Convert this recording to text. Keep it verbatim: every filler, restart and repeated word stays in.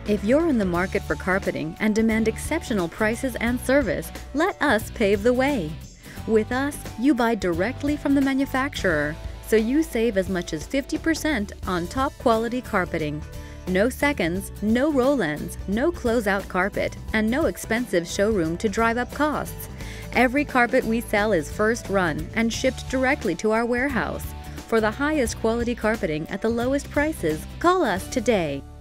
If you're in the market for carpeting and demand exceptional prices and service, let us pave the way. With us, you buy directly from the manufacturer, so you save as much as fifty percent on top quality carpeting. No seconds, no roll-ins, no closeout carpet, and no expensive showroom to drive up costs. Every carpet we sell is first run and shipped directly to our warehouse. For the highest quality carpeting at the lowest prices, call us today.